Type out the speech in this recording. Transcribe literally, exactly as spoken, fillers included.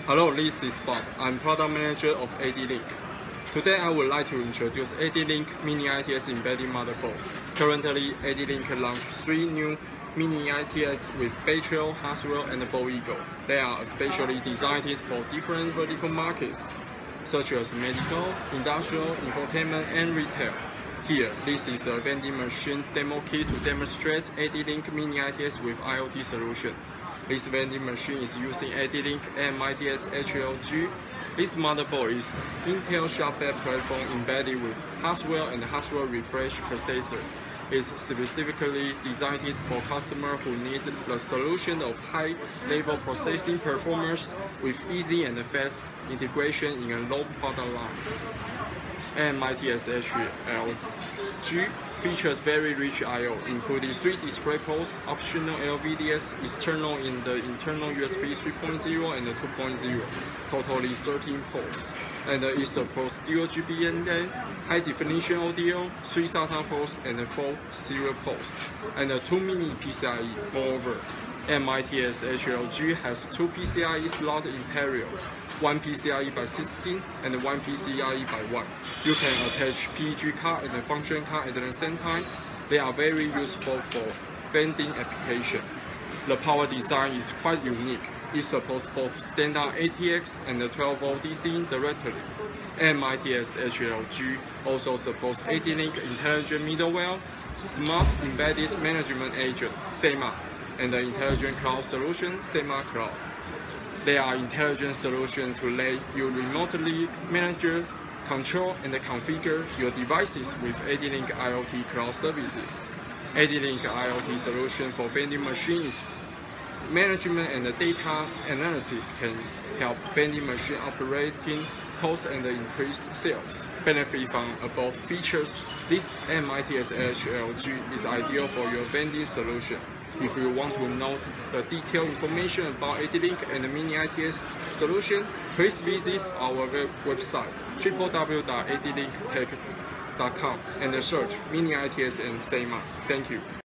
Hello, this is Bob. I'm product manager of A D Link. Today I would like to introduce A D Link Mini I T S embedded motherboard. Currently, A D Link launched three new Mini I T S with Bay Trail, Haswell, and Bald Eagle. They are especially designed for different vertical markets, such as medical, industrial, infotainment, and retail. Here, this is a vending machine demo kit to demonstrate A D Link Mini I T S with I O T solution. This vending machine is using A D Link M I T S H L G. This motherboard is Intel Sharp-Bed platform embedded with Haswell and Haswell Refresh processor. It's specifically designed for customers who need the solution of high-level processing performance with easy and fast integration in a low product line. M I T S H L G features very rich I O, including three display ports, optional L V D S, external in the internal U S B three point oh and two point oh, totally thirteen ports. And it supports dual G B N A, high definition audio, three SATA ports, and four serial ports, and two mini P C I E. Moreover, M I T S H L G has two P C I E slots in parallel, one P C I E by sixteen and one P C I E by one. You can attach P E G card and a function card at the same time. They are very useful for vending application. The power design is quite unique. It supports both standard A T X and twelve volt D C directly. M I T S H L G also supports A D Link Intelligent Middleware, Smart Embedded Management Agent (SEMA), and the Intelligent Cloud Solution (SEMA Cloud). They are intelligent solutions to let you remotely manage, control, and configure your devices with A D Link I O T Cloud services. A D Link I O T solution for vending machines management and data analysis can help vending machine operating costs and increase sales. Benefit from above features, this M I T S H L G is ideal for your vending solution. If you want to know the detailed information about A D Link and the Mini I T S solution, please visit our web website w w w dot a d link tech dot com and search Mini I T S and SEMA. Thank you.